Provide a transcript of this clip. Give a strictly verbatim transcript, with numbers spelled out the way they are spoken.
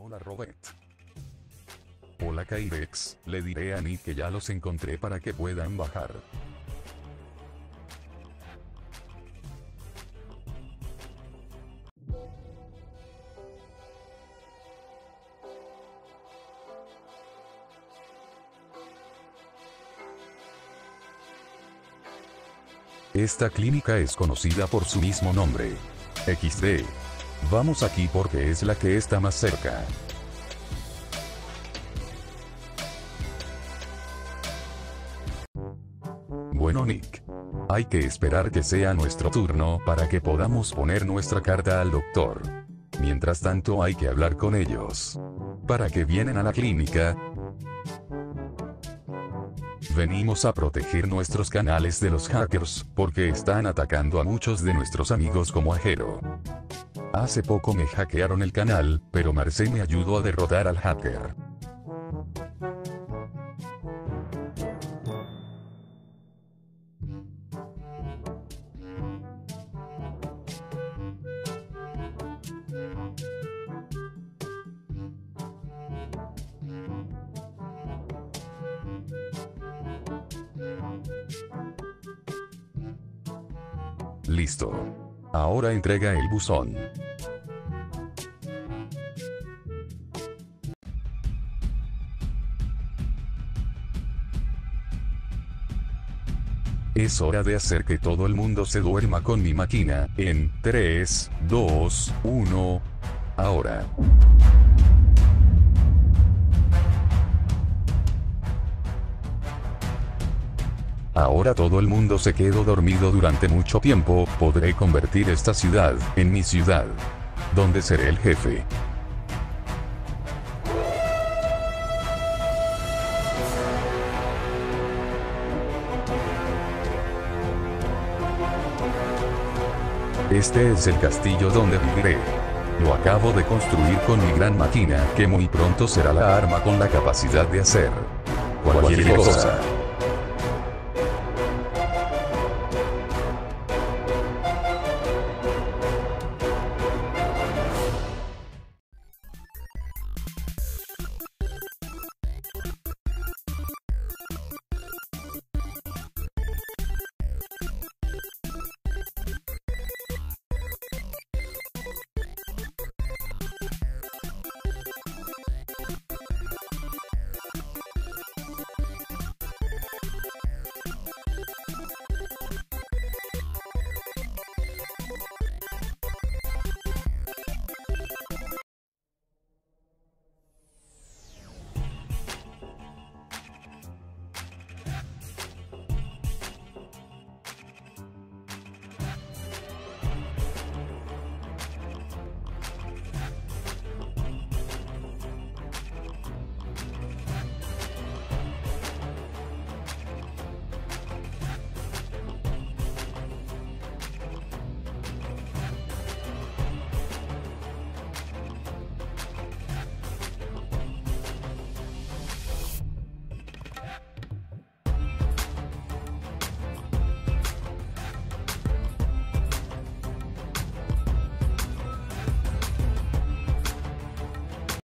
Hola Robert. Hola Kyrex, le diré a Nick que ya los encontré para que puedan bajar. Esta clínica es conocida por su mismo nombre. equis de. Vamos aquí porque es la que está más cerca. Bueno Nick. Hay que esperar que sea nuestro turno para que podamos poner nuestra carta al doctor. Mientras tanto hay que hablar con ellos. ¿Para qué vienen a la clínica? Venimos a proteger nuestros canales de los hackers, porque están atacando a muchos de nuestros amigos como a Jero. Hace poco me hackearon el canal, pero Marce me ayudó a derrotar al hacker. Listo. Ahora entrega el buzón. Es hora de hacer que todo el mundo se duerma con mi máquina, en tres, dos, uno. Ahora. Ahora todo el mundo se quedó dormido durante mucho tiempo, podré convertir esta ciudad, en mi ciudad. Donde seré el jefe. Este es el castillo donde viviré. Lo acabo de construir con mi gran máquina, que muy pronto será la arma con la capacidad de hacer cualquier cosa.